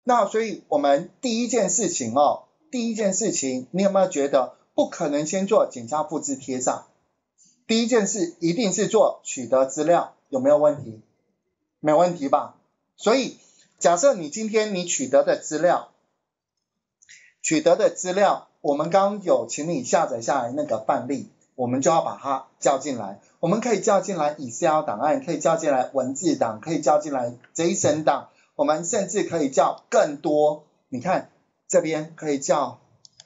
那所以我们第一件事情你有没有觉得不可能先做剪下复制贴上？第一件事一定是做取得资料，有没有问题？没问题吧？所以假设你今天你取得的资料，我们刚刚有请你下载下来那个范例，我们就要把它叫进来。我们可以叫进来 Excel 档案，可以叫进来文字档，可以叫进来 JSON 档，我们甚至可以叫更多。你看这边可以叫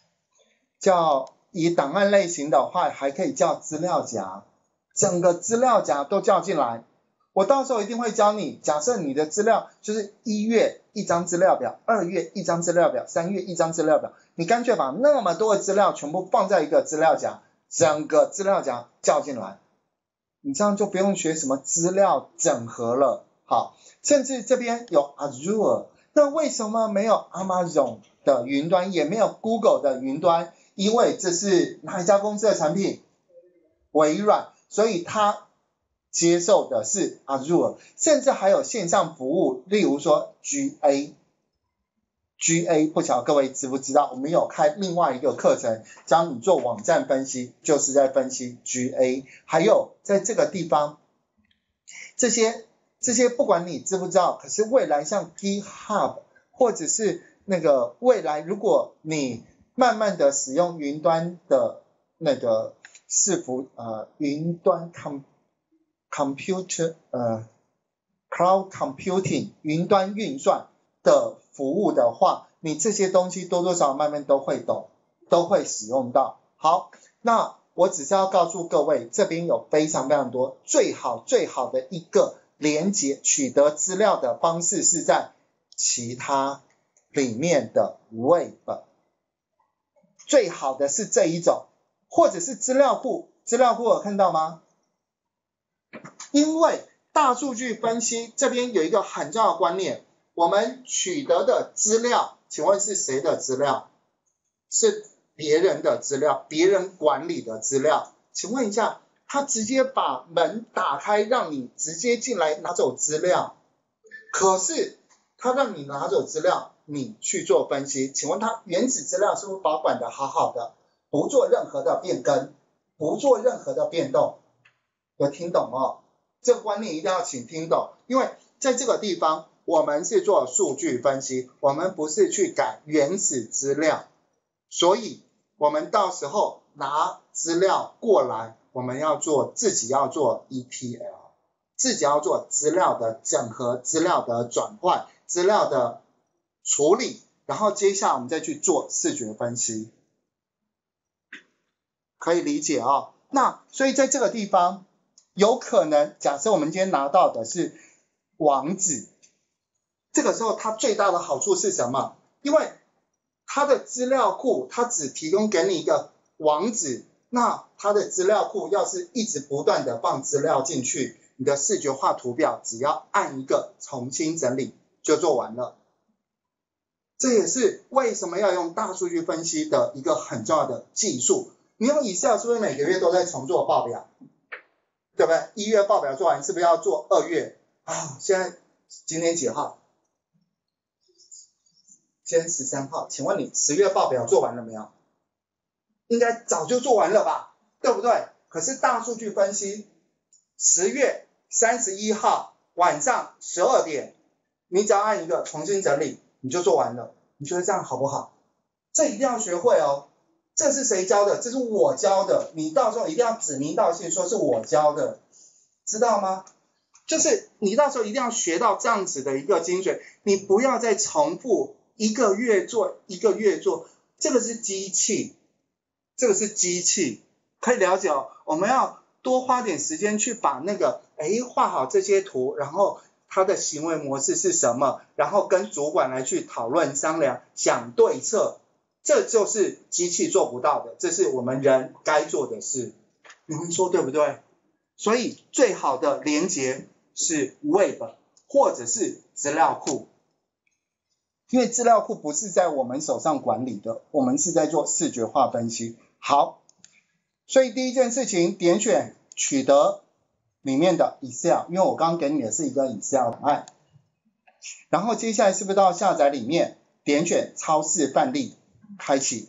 以档案类型的话，还可以叫资料夹，整个资料夹都叫进来。我到时候一定会教你，假设你的资料就是1月一张资料表，2月一张资料表，3月一张资料表，你干脆把那么多的资料全部放在一个资料夹，整个资料夹叫进来，你这样就不用学什么资料整合了。好，甚至这边有 Azure， 那为什么没有 Amazon 的云端，也没有 Google 的云端？因为这是哪一家公司的产品？微软，所以它接受的是 Azure， 甚至还有线上服务，例如说 GA， 不晓得各位知不知道，我们有开另外一个课程教你做网站分析，就是在分析 GA， 还有在这个地方这些不管你知不知道，可是未来像 GitHub 或者是那个未来如果你慢慢的使用云端的那个云端cloud computing 云端运算的服务的话，你这些东西多多少少慢慢都会懂，都会使用到。好，那我只是要告诉各位，这边有非常非常多最好的一个连接取得资料的方式是在其他里面的 Web， 最好的是这一种，或者是资料库有看到吗？因为大数据分析这边有一个很重要的观念，我们取得的资料，请问是谁的资料？是别人的资料，别人管理的资料。请问一下，他直接把门打开让你直接进来拿走资料，可是他让你拿走资料，你去做分析，请问他原始资料是不是保管的好好的，不做任何的变更，不做任何的变动？有听懂哦？这个观念一定要请听懂，因为在这个地方我们是做数据分析，我们不是去改原始资料，所以我们到时候拿资料过来，我们自己要做 ETL， 自己要做资料的整合，资料的转换，资料的处理，然后接下来我们再去做视觉分析，可以理解哦。那所以在这个地方有可能，假设我们今天拿到的是网址，这个时候它最大的好处是什么？因为它的资料库它只提供给你一个网址，那它的资料库要是一直不断的放资料进去，你的视觉化图表只要按一个重新整理就做完了。这也是为什么要用大数据分析的一个很重要的技术。你用 Excel 是不是每个月都在重做报表？对不对？1月报表做完，是不是要做2月？现在今天几号？今天13号，请问你10月报表做完了没有？应该早就做完了吧，对不对？可是大数据分析，10月31号晚上12点，你只要按一个重新整理，你就做完了。你觉得这样好不好？这一定要学会哦。这是谁教的？这是我教的，你到时候一定要指名道姓说是我教的，知道吗？就是你到时候一定要学到这样子的一个精髓，你不要再重复一个月做，这个是机器，可以了解哦。我们要多花点时间去把那个画好这些图，然后它的行为模式是什么，然后跟主管来去讨论商量，想对策。这就是机器做不到的，这是我们人该做的事，你们说对不对？所以最好的连结是 Web 或者是资料库，因为资料库不是在我们手上管理的，我们是在做视觉化分析。好，所以第一件事情点选取得里面的 Excel， 因为我刚刚给你的是一个 Excel 档案， 然后接下来是不是到下载里面点选超市范例开启，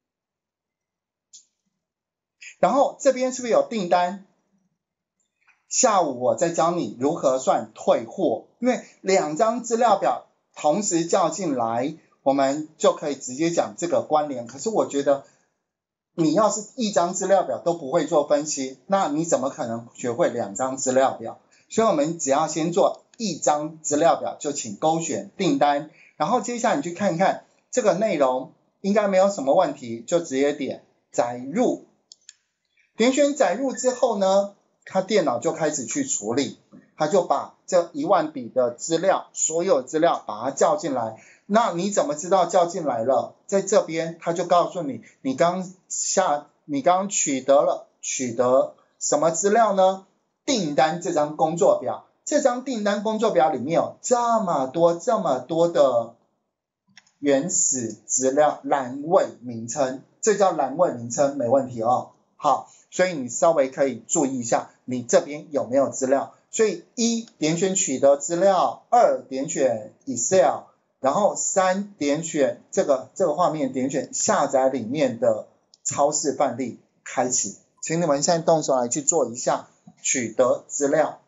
然后这边是不是有订单？下午我再教你如何算退货，因为2张资料表同时叫进来，我们就可以直接讲这个关联。可是我觉得你要是1张资料表都不会做分析，那你怎么可能学会2张资料表？所以我们只要先做1张资料表，就请勾选订单，然后接下来你去看一看这个内容应该没有什么问题，就直接点载入。点选载入之后呢，它电脑就开始去处理，它就把这10000笔的资料，所有资料把它叫进来。那你怎么知道叫进来了？在这边它就告诉你，你刚取得什么资料呢？订单这张工作表，这张订单工作表里面有这么多的原始资料栏位名称，这叫栏位名称，没问题哦。好，所以你稍微可以注意一下你这边有没有资料。所以1点选取得资料，2点选 Excel， 然后3点选这个画面点选下载里面的超市范例开启。请你们现在动手来去做一下取得资料。